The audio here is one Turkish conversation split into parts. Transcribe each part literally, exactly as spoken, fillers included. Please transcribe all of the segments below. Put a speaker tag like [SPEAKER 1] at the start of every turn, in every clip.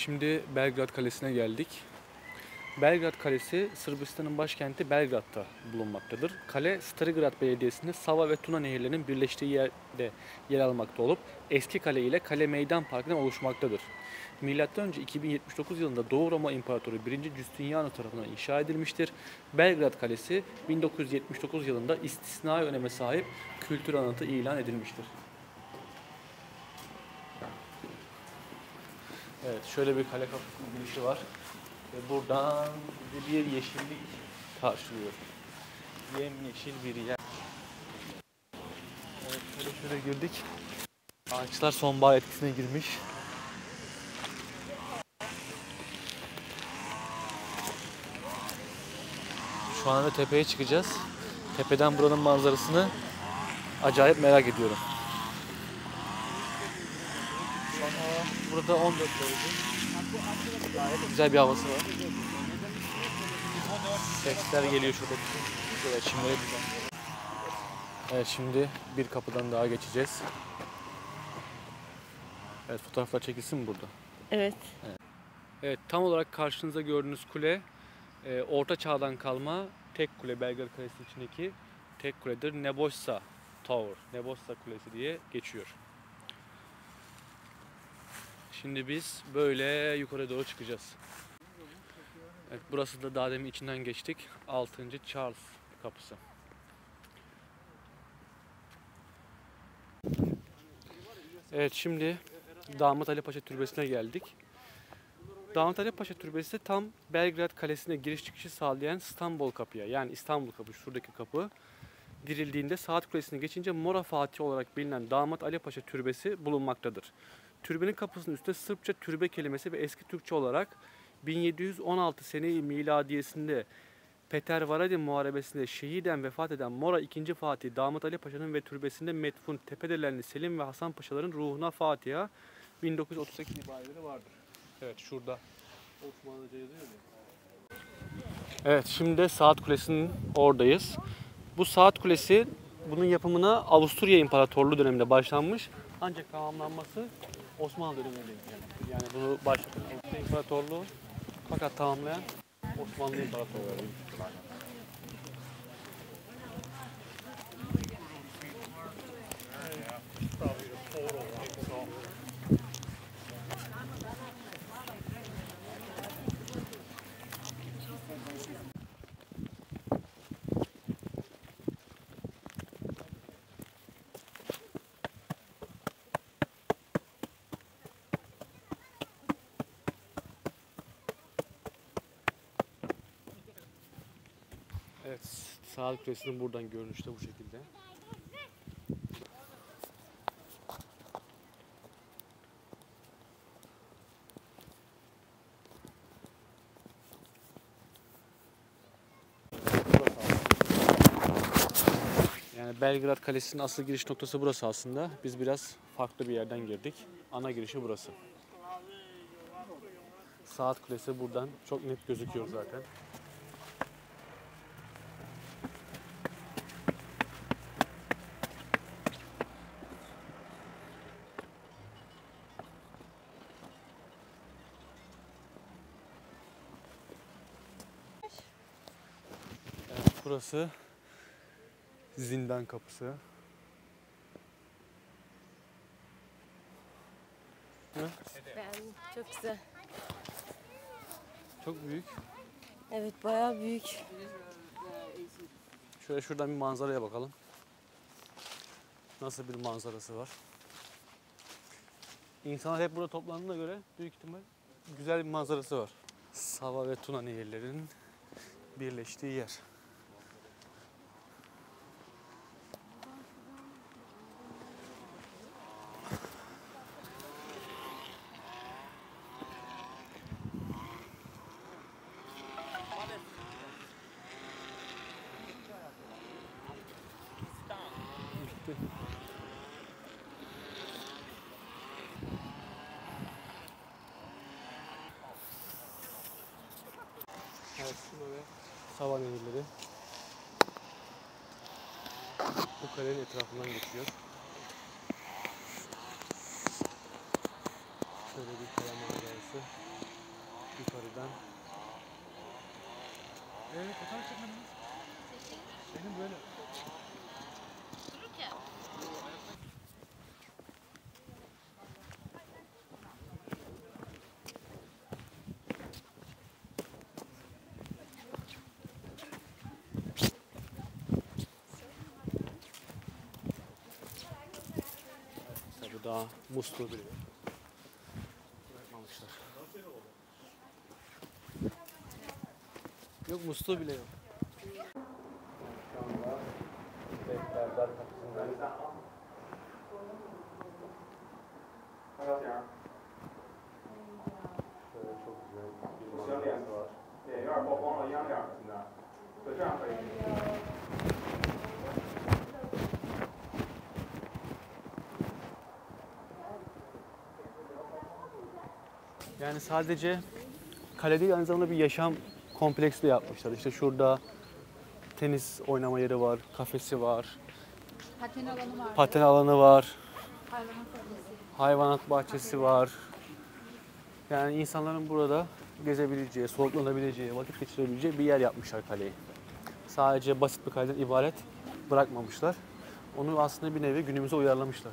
[SPEAKER 1] şimdi Belgrad Kalesi'ne geldik. Belgrad Kalesi, Sırbistan'ın başkenti Belgrad'da bulunmaktadır. Kale, Starigrad Belediyesi'nde Sava ve Tuna nehirlerinin birleştiği yerde yer almakta olup eski kale ile Kale Meydan Parkı'ndan oluşmaktadır. Milattan önce iki bin yetmiş dokuz yılında Doğu Roma İmparatoru birinci. Justinianus tarafından inşa edilmiştir. Belgrad Kalesi bin dokuz yüz yetmiş dokuz yılında istisnai öneme sahip kültür anıtı ilan edilmiştir. Evet, şöyle bir kale kapısının girişi var. Ve buradan bizi bir yeşillik karşılıyor. Yemyeşil bir yer. Evet, şöyle şöyle girdik. Ağaçlar sonbahar etkisine girmiş. Şu anda tepeye çıkacağız. Tepeden buranın manzarasını acayip merak ediyorum. Şu an hava burada on dört derece. Gayet güzel bir havası var. Sesler geliyor şurada. Evet, şimdi, evet, şimdi bir kapıdan daha geçeceğiz. Evet, fotoğraflar çekilsin mi burada?
[SPEAKER 2] Evet.
[SPEAKER 1] Evet. Evet, tam olarak karşınızda gördüğünüz kule e, Orta Çağ'dan kalma tek kule, Belgrad Kalesi içindeki tek kuledir. Nebojsa Tower, Nebojsa Kulesi diye geçiyor. Şimdi biz böyle yukarı doğru çıkacağız. Evet, burası da daha demin içinden geçtik. altıncı Charles kapısı. Evet, şimdi Damat Ali Paşa Türbesi'ne geldik. Damat Ali Paşa Türbesi tam Belgrad Kalesi'ne giriş çıkışı sağlayan İstanbul kapıya, yani İstanbul kapı, şuradaki kapı dirildiğinde Saat Kulesi'ne geçince Mora Fatih olarak bilinen Damat Ali Paşa Türbesi bulunmaktadır. Türbenin kapısının üstünde Sırpça türbe kelimesi ve eski Türkçe olarak bin yedi yüz on altı sene-i miladiyesinde Petervaradi Muharebesi'nde şehiden vefat eden Mora ikinci. Fatih Damat Ali Paşa'nın ve türbesinde metfun Tepedelenli Selim ve Hasan Paşaların ruhuna Fatiha bin dokuz yüz otuz sekiz ibareleri vardır. Evet, şurada Osmanlıca yazıyor ya. Evet, şimdi de Saat Kulesi'nin oradayız. Bu Saat Kulesi, bunun yapımına Avusturya İmparatorluğu döneminde başlanmış. Ancak tamamlanması Osmanlı döneminde yani. Yani bunu başlatan Avusturya İmparatorluğu, fakat tamamlayan Osmanlı İmparatorluğu. Evet, Saat Kulesi'nin buradan görünüşü de bu şekilde. Yani Belgrad Kalesi'nin asıl giriş noktası burası aslında. Biz biraz farklı bir yerden girdik. Ana girişi burası. Saat Kulesi buradan çok net gözüküyor zaten. Evet, burası zindan kapısı.
[SPEAKER 2] Beğendim. Çok güzel.
[SPEAKER 1] Çok büyük.
[SPEAKER 2] Evet, bayağı büyük.
[SPEAKER 1] Şöyle şuradan bir manzaraya bakalım. Nasıl bir manzarası var. İnsanlar hep burada toplandığına göre büyük ihtimal güzel bir manzarası var. Sava ve Tuna nehirlerinin birleştiği yer. Evet, Tuna ve Sava nehirleri bu kalenin etrafından geçiyor. Şöyle bir kale manzarası. yukarıdan. Evet, fotoğraf çekmediniz. Benim böyle. Bu daha muslu bile. Bırakmamışlar. Yok, muslu bile yok. Şu anda Beklerler kapısındayız. Şöyle çok güzel bir manzarası var.
[SPEAKER 3] 对，有点曝光了央脸现在，就这样可以。
[SPEAKER 1] Yani sadece kale değil, aynı zamanda bir yaşam kompleksi de yapmışlar. İşte şurada tenis oynama yeri var, kafesi var,
[SPEAKER 4] Paten alanı var.
[SPEAKER 1] paten alanı var,
[SPEAKER 4] Hayvanat bahçesi.
[SPEAKER 1] hayvanat bahçesi var. Yani insanların burada gezebileceği, soluklanabileceği, vakit geçirebileceği bir yer yapmışlar kaleyi. Sadece basit bir kaleden ibaret bırakmamışlar. Onu aslında bir nevi günümüze uyarlamışlar.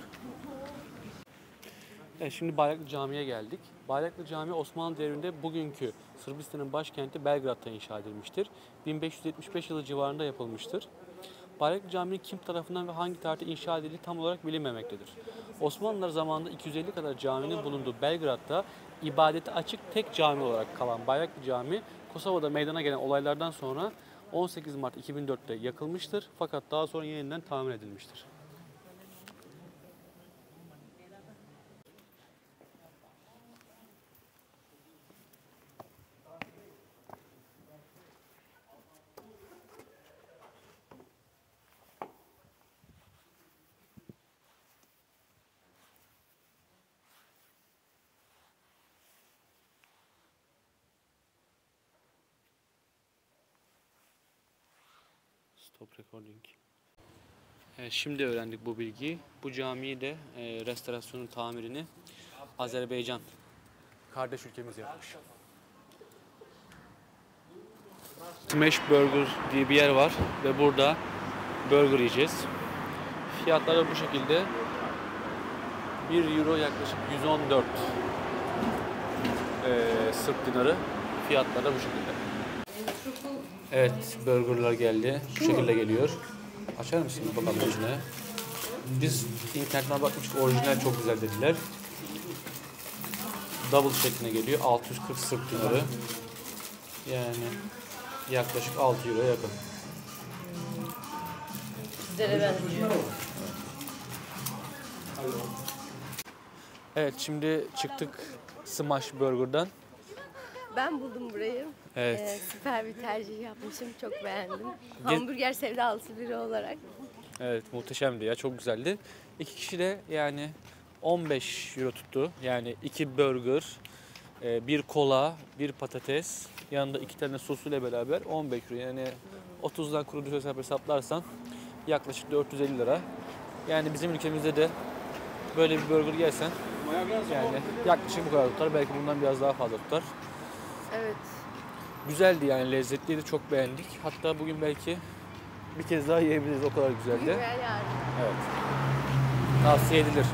[SPEAKER 1] Evet, şimdi Bayraklı Camii'ye geldik. Bayraklı Camii Osmanlı devrinde bugünkü Sırbistan'ın başkenti Belgrad'da inşa edilmiştir. bin beş yüz yetmiş beş yılı civarında yapılmıştır. Bayraklı Camii'nin kim tarafından ve hangi tarihte inşa edildiği tam olarak bilinmemektedir. Osmanlılar zamanında iki yüz elli kadar caminin bulunduğu Belgrad'da ibadete açık tek cami olarak kalan Bayraklı Camii, Kosova'da meydana gelen olaylardan sonra on sekiz Mart iki bin dört'te yakılmıştır. Fakat daha sonra yeniden tamir edilmiştir. Stop recording. Evet, şimdi öğrendik bu bilgiyi. Bu camiyi de e, restorasyonun tamirini Azerbaycan kardeş ülkemiz yapmış. Smash Burger diye bir yer var ve burada burger yiyeceğiz. Fiyatları bu şekilde. bir euro yaklaşık yüz on dört e, Sırp dinarı. Fiyatları da bu şekilde. Evet, burgerlar geldi. Bu şekilde geliyor. Açar mısın bakalım orijinali? Biz internetten bakmıştık, orijinal çok güzel dediler. Double şeklinde geliyor. altı yüz kırk Sırp dinarı. Yani yaklaşık altı euro yakın.
[SPEAKER 2] Sizlere benziyor.
[SPEAKER 1] Evet, şimdi çıktık Smash Burger'dan.
[SPEAKER 2] Ben buldum burayı.
[SPEAKER 1] Evet.
[SPEAKER 2] Ee, süper bir tercih yapmışım. Çok beğendim. Hamburger sevdalısı biri olarak.
[SPEAKER 1] Evet, muhteşemdi ya, çok güzeldi. İki kişi de yani on beş euro tuttu. Yani iki burger, bir kola, bir patates, yanında iki tane sosuyla beraber on beş euro. Yani otuzdan kuru hesap hesaplarsan yaklaşık dört yüz elli lira. Yani bizim ülkemizde de böyle bir burger yersen yani yaklaşık bu kadar tutar. Belki bundan biraz daha fazla tutar.
[SPEAKER 2] Evet.
[SPEAKER 1] Güzeldi yani, lezzetliydi, çok beğendik. Hatta bugün belki bir kez daha yiyebiliriz, o kadar güzeldi.
[SPEAKER 2] Bugün veya yarın.
[SPEAKER 1] Evet. Tavsiye edilir.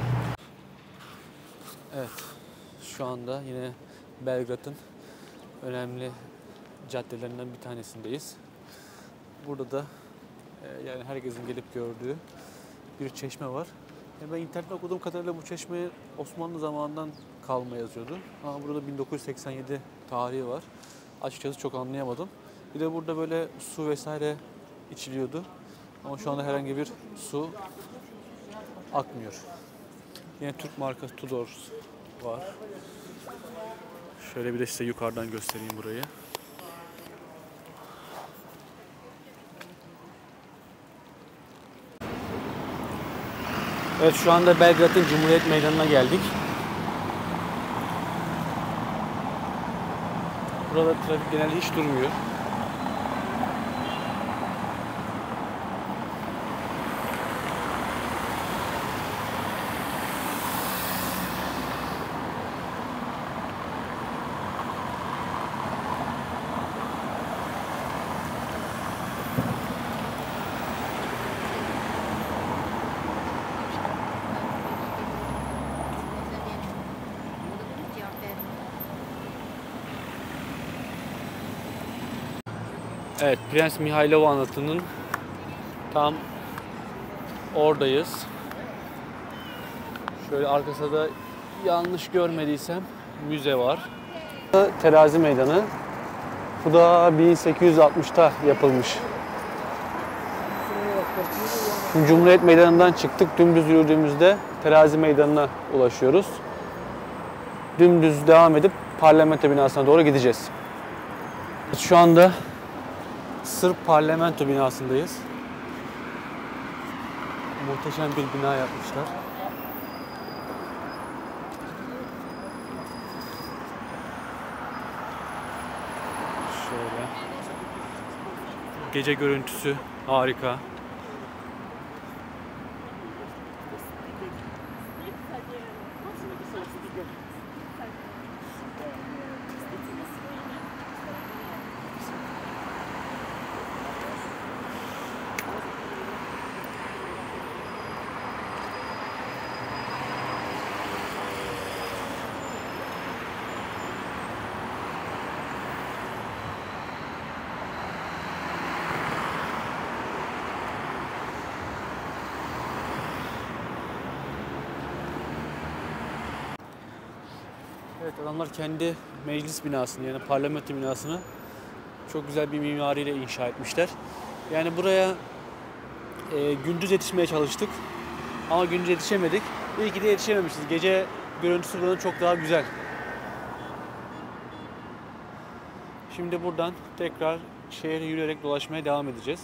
[SPEAKER 1] Evet. Şu anda yine Belgrad'ın önemli caddelerinden bir tanesindeyiz. Burada da e, yani herkesin gelip gördüğü bir çeşme var. E ben internetten okuduğum kadarıyla bu çeşme Osmanlı zamanından kalma yazıyordu. Ama burada bin dokuz yüz seksen yedi tarihi var. Açıkçası çok anlayamadım. Bir de burada böyle su vesaire içiliyordu. Ama şu anda herhangi bir su akmıyor. Yine Türk markası Tudor var. Şöyle bir de size yukarıdan göstereyim burayı. Evet, şu anda Belgrad'ın Cumhuriyet Meydanı'na geldik. Burada trafik genelde hiç durmuyor. Evet, Prens Mihailov Anıtı'nın tam oradayız. Şöyle arkasında da yanlış görmediysem müze var. Terazi Meydanı. Bu da bin sekiz yüz altmışta yapılmış. Şimdi Cumhuriyet Meydanı'ndan çıktık. Dümdüz yürüdüğümüzde Terazi Meydanı'na ulaşıyoruz. Dümdüz devam edip parlamento binasına doğru gideceğiz. Şu anda Sırp parlamento binasındayız. Muhteşem bir bina yapmışlar. Şöyle. Gece görüntüsü harika. Evet, adamlar kendi meclis binasını yani parlamento binasını çok güzel bir mimariyle inşa etmişler. Yani buraya e, gündüz yetişmeye çalıştık ama gündüz yetişemedik. İyi ki de yetişememişiz. Gece görüntüsü buranın çok daha güzel. Şimdi buradan tekrar şehre yürüyerek dolaşmaya devam edeceğiz.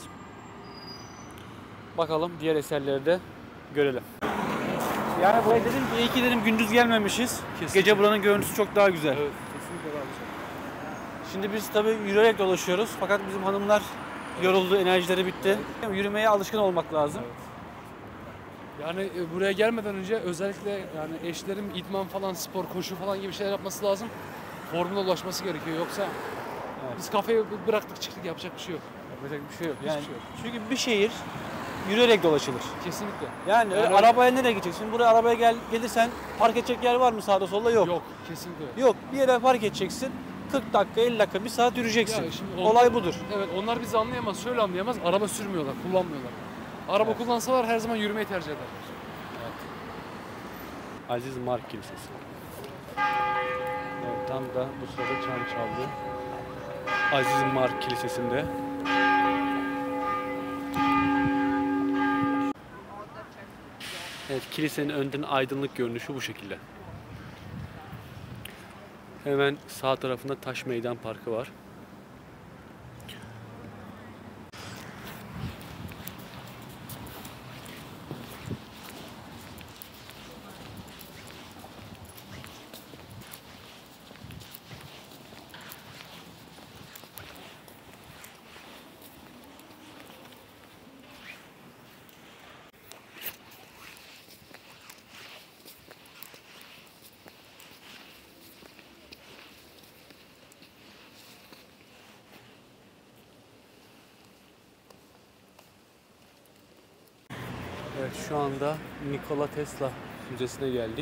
[SPEAKER 1] Bakalım diğer eserleri de görelim. Yani buraya dedim ki iyi ki dedim gündüz gelmemişiz. Kesinlikle. Gece buranın görüntüsü çok daha güzel.
[SPEAKER 5] Evet, kesinlikle daha güzel.
[SPEAKER 1] Şimdi biz tabii yürüyerek dolaşıyoruz. Fakat bizim hanımlar yoruldu, enerjileri bitti. Evet. Yürümeye alışkın olmak lazım.
[SPEAKER 5] Evet. Yani e, buraya gelmeden önce özellikle yani eşlerim idman falan, spor, koşu falan gibi şeyler yapması lazım. Formuna ulaşması gerekiyor. Yoksa
[SPEAKER 1] Evet.
[SPEAKER 5] biz kafeyi bıraktık çıktık, yapacak bir şey yok.
[SPEAKER 1] Yapacak bir şey yok.
[SPEAKER 5] Hiçbir
[SPEAKER 1] Yani
[SPEAKER 5] şey yok.
[SPEAKER 1] çünkü bir şehir yürüyerek dolaşılır.
[SPEAKER 5] Kesinlikle.
[SPEAKER 1] Yani, öyle
[SPEAKER 5] Yani-
[SPEAKER 1] arabaya nereye gideceksin? Buraya arabaya gel gelirsen park edecek yer var mı sağda solda? Yok.
[SPEAKER 5] Yok, kesinlikle yok.
[SPEAKER 1] Yok. Bir yere park edeceksin. kırk dakika, elli dakika, bir saat yürüyeceksin.
[SPEAKER 5] Ya şimdi onlar-
[SPEAKER 1] Olay budur.
[SPEAKER 5] Evet, onlar bizi anlayamaz, şöyle anlayamaz. Araba sürmüyorlar, kullanmıyorlar. Araba
[SPEAKER 1] Evet.
[SPEAKER 5] kullansalar her zaman yürümeyi tercih ederler.
[SPEAKER 1] Aziz Mark Kilisesi. Evet, tam da bu sırada çan çaldı. Aziz Mark Kilisesi'nde. Evet, kilisenin önden aydınlık görünüşü bu şekilde. Hemen sağ tarafında Taş Meydan Parkı var. Evet, şu anda Nikola Tesla Müzesi'ne geldik.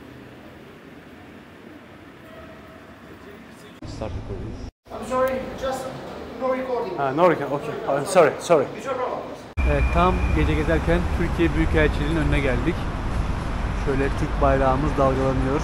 [SPEAKER 1] Start recording.
[SPEAKER 6] I'm sorry, just no recording.
[SPEAKER 1] Ha, no recording. Okay. I'm sorry, sorry.
[SPEAKER 6] It's your problem.
[SPEAKER 1] Evet, tam gece gezerken Türkiye Büyükelçiliği'nin önüne geldik. Şöyle Türk bayrağımız dalgalanıyor.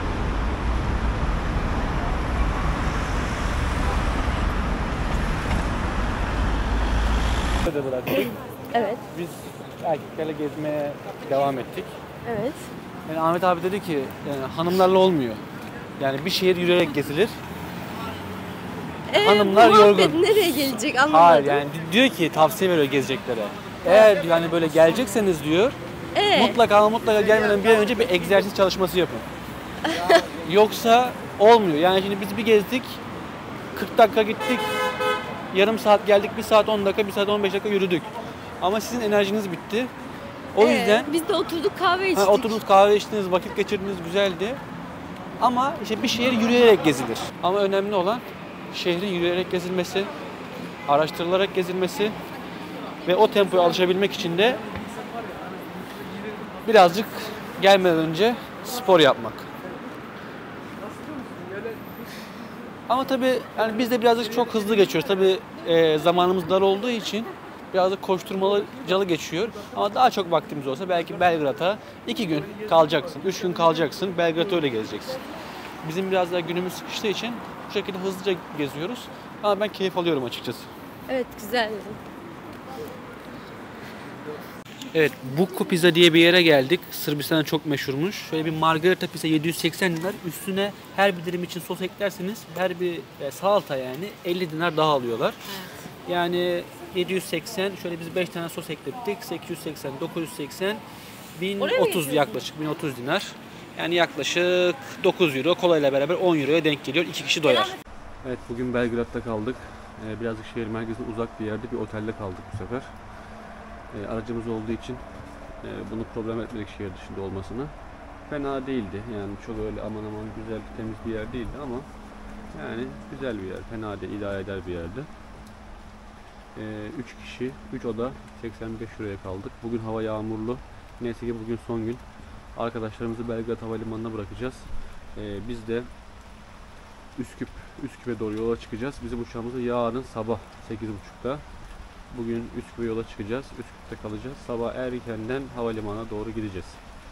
[SPEAKER 1] Böyle bıraktık.
[SPEAKER 2] Evet,
[SPEAKER 1] Biz erkeklerle gezmeye devam ettik.
[SPEAKER 2] evet.
[SPEAKER 1] Yani Ahmet abi dedi ki yani hanımlarla olmuyor. Yani bir şehir yürüyerek gezilir.
[SPEAKER 2] Ee,
[SPEAKER 1] Hanımlar
[SPEAKER 2] bu muhabbet
[SPEAKER 1] yorgun.
[SPEAKER 2] nereye gelecek anlamadım.
[SPEAKER 1] Hayır yani di- diyor ki tavsiye veriyor gezeceklere. Eğer yani böyle gelecekseniz diyor
[SPEAKER 2] Ee,
[SPEAKER 1] mutlaka ama mutlaka gelmeden bir an önce bir egzersiz çalışması yapın. Yoksa olmuyor. Yani şimdi biz bir gezdik, kırk dakika gittik, yarım saat geldik, bir saat on dakika, bir saat on beş dakika yürüdük. Ama sizin enerjiniz bitti. O
[SPEAKER 2] ee,
[SPEAKER 1] yüzden
[SPEAKER 2] biz de oturduk kahve içtik.
[SPEAKER 1] ha, oturdunuz, kahve içtiniz, vakit geçirdiniz, güzeldi. Ama işte bir şehir yürüyerek gezilir. Ama önemli olan şehrin yürüyerek gezilmesi, araştırılarak gezilmesi ve o tempoya alışabilmek için de birazcık gelmeden önce spor yapmak. Ama tabii yani biz de birazcık çok hızlı geçiyoruz. Tabii e, zamanımız dar olduğu için biraz da koşturmacalı geçiyor. Ama daha çok vaktimiz olsa belki Belgrad'a iki gün kalacaksın, üç gün kalacaksın. Belgrad'ı öyle gezeceksin. Bizim biraz daha günümüz sıkıştığı için bu şekilde hızlıca geziyoruz. Ama ben keyif alıyorum açıkçası.
[SPEAKER 2] Evet, güzel.
[SPEAKER 1] Evet, Bukku Pizza diye bir yere geldik. Sırbistan'da çok meşhurmuş. Şöyle bir margarita pizza yedi yüz seksen dinar. Üstüne her bir dilim için sos eklerseniz her bir e, salata yani elli dinar daha alıyorlar. Evet. Yani yedi yüz seksen, şöyle biz beş tane sos eklettik. sekiz yüz seksen, dokuz yüz seksen, bin otuz yaklaşık bin otuz dinar. Yani yaklaşık dokuz euro, kolayla beraber on euroya denk geliyor. İki kişi doyar. Evet, bugün Belgrad'da kaldık. Ee, birazcık şehir merkezine uzak bir yerde bir otelde kaldık bu sefer. Ee, aracımız olduğu için e, bunu problem etmedik şehir dışında olmasına. Fena değildi. Yani çok öyle aman aman güzel, temiz bir yer değildi ama yani güzel bir yer. Fena değil, idare eder bir yerdi. üç ee, kişi, üç oda, seksen beş euroya kaldık. Bugün hava yağmurlu. Neyse ki bugün son gün. Arkadaşlarımızı Belgrad Havalimanı'na bırakacağız. Ee, biz de Üsküp, Üsküp'e doğru yola çıkacağız. Bizim uçağımız da yarın sabah sekiz buçukta. Bugün Üsküp'e yola çıkacağız. Üsküp'te kalacağız. Sabah erkenden havalimanına doğru gideceğiz.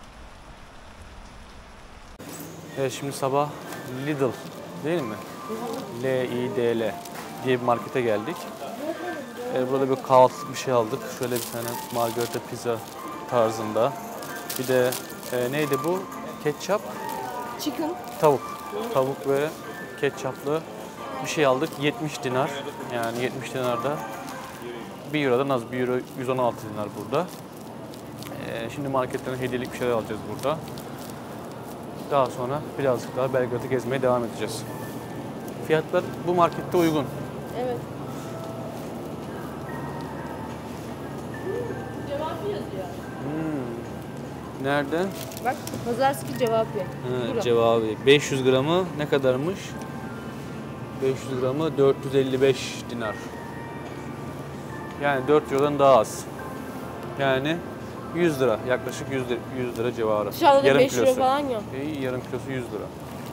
[SPEAKER 1] Evet, şimdi sabah Lidl değil mi? L I D L diye bir markete geldik. Ee, burada bir kahvaltılık bir şey aldık. Şöyle bir tane margarita pizza tarzında. Bir de e, neydi bu? Ketçap?
[SPEAKER 2] Chicken.
[SPEAKER 1] Tavuk. Tavuk ve ketçaplı bir şey aldık. yetmiş dinar. Yani yetmiş dinarda bir eurodan az. bir euro yüz on altı dinar burada. Ee, şimdi marketten hediyelik bir şeyler alacağız burada. Daha sonra birazcık daha Belgrad'ı gezmeye devam edeceğiz. Fiyatlar bu markette uygun.
[SPEAKER 2] Evet.
[SPEAKER 1] Hmm. Nerede?
[SPEAKER 2] Bak, Pazarski cevabı.
[SPEAKER 1] Ha, cevabı. beş yüz gramı ne kadarmış? beş yüz gramı dört yüz elli beş dinar. Yani dört eurodan daha az. Yani yüz lira. Yaklaşık yüz lira, yüz lira civarı.
[SPEAKER 2] Dışarıda da
[SPEAKER 1] yarım
[SPEAKER 2] beş euro
[SPEAKER 1] kilosu.
[SPEAKER 2] falan yok.
[SPEAKER 1] İyi, yarım kilosu yüz lira.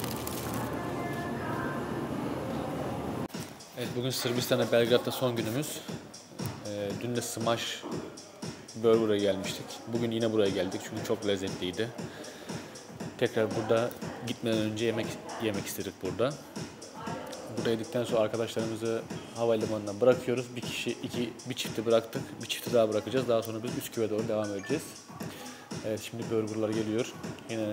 [SPEAKER 1] Evet, bugün Sırbistan'da Belgrad'da son günümüz. Ee, dün de Smash Burger'a gelmiştik. Bugün yine buraya geldik çünkü çok lezzetliydi. Tekrar burada gitmeden önce yemek yemek istedik burada. Burada yedikten sonra arkadaşlarımızı havalimanına bırakıyoruz. Bir kişi, iki, bir çifti bıraktık. Bir çifti daha bırakacağız. Daha sonra biz Üsküp'e doğru devam edeceğiz. Evet, şimdi burgerlar geliyor. Yine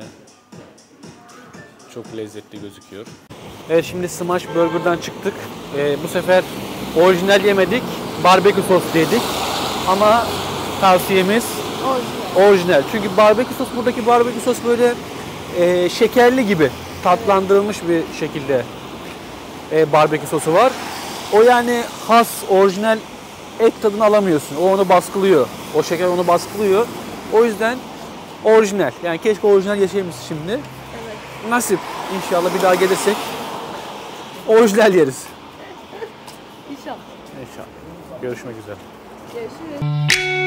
[SPEAKER 1] çok lezzetli gözüküyor. Evet, şimdi Smash Burger'dan çıktık. Ee, bu sefer orijinal yemedik. Barbekü sos yedik. Ama tavsiyemiz orijinal. orijinal. Çünkü barbekü sos, buradaki barbekü sos böyle e, şekerli gibi tatlandırılmış bir şekilde e, barbekü sosu var. O yani has, orijinal et tadını alamıyorsun. O onu baskılıyor. O şeker onu baskılıyor. O yüzden orijinal. Yani keşke orijinal yaşayayım şimdi. Evet. Nasip. İnşallah bir daha gelirsek orijinal yeriz.
[SPEAKER 2] İnşallah.
[SPEAKER 1] İnşallah. Görüşmek üzere.
[SPEAKER 2] Görüşürüz.